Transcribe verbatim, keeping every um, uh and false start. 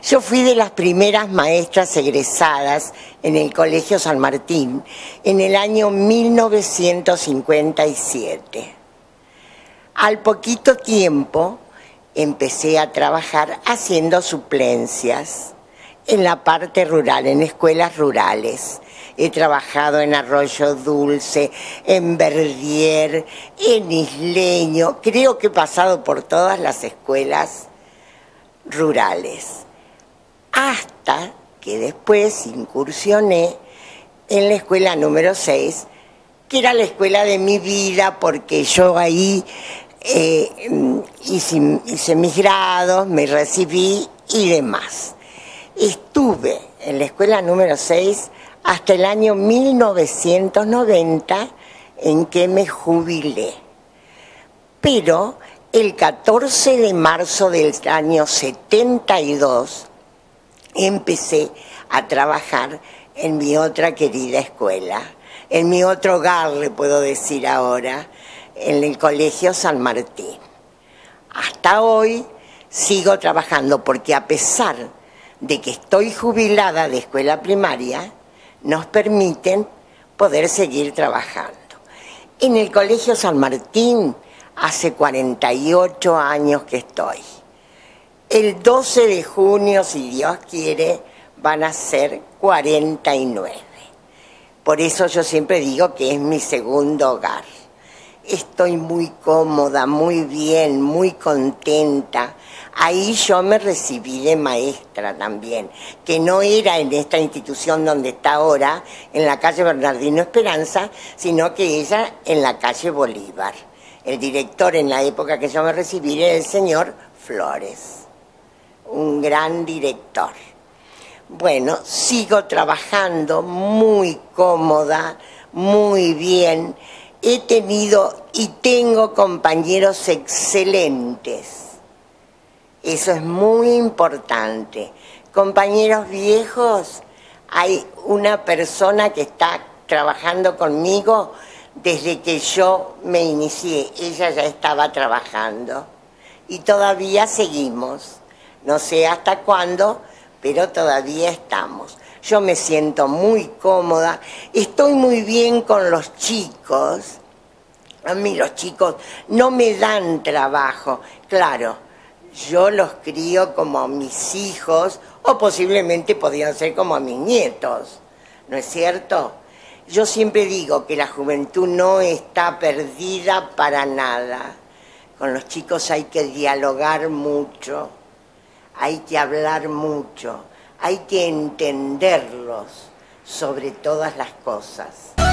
Yo fui de las primeras maestras egresadas en el Colegio San Martín en el año mil novecientos cincuenta y siete. Al poquito tiempo empecé a trabajar haciendo suplencias en la parte rural, en escuelas rurales. He trabajado en Arroyo Dulce, en Verdier, en Isleño. Creo que he pasado por todas las escuelas rurales. Hasta que después incursioné en la escuela número seis, que era la escuela de mi vida, porque yo ahí eh, hice, hice mis grados, me recibí y demás. Estuve en la escuela número seis hasta el año mil novecientos noventa, en que me jubilé. Pero el catorce de marzo del año setenta y dos empecé a trabajar en mi otra querida escuela, en mi otro hogar, le puedo decir ahora, en el Colegio San Martín. Hasta hoy sigo trabajando porque, a pesar de que estoy jubilada de escuela primaria, nos permiten poder seguir trabajando. En el Colegio San Martín hace cuarenta y ocho años que estoy. El doce de junio, si Dios quiere, van a ser cuarenta y nueve. Por eso yo siempre digo que es mi segundo hogar. Estoy muy cómoda, muy bien, muy contenta. Ahí yo me recibí de maestra también, que no era en esta institución donde está ahora, en la calle Bernardino Esperanza, sino que ella en la calle Bolívar. El director en la época que yo me recibí era el señor Flores, un gran director. Bueno, sigo trabajando muy cómoda, muy bien. He tenido y tengo compañeros excelentes. Eso es muy importante. Compañeros viejos, hay una persona que está trabajando conmigo desde que yo me inicié. Ella ya estaba trabajando y todavía seguimos. No sé hasta cuándo, pero todavía estamos. Yo me siento muy cómoda, estoy muy bien con los chicos. A mí los chicos no me dan trabajo. Claro, yo los crío como a mis hijos, o posiblemente podrían ser como a mis nietos, ¿no es cierto? Yo siempre digo que la juventud no está perdida para nada. Con los chicos hay que dialogar mucho, hay que hablar mucho, hay que entenderlos sobre todas las cosas.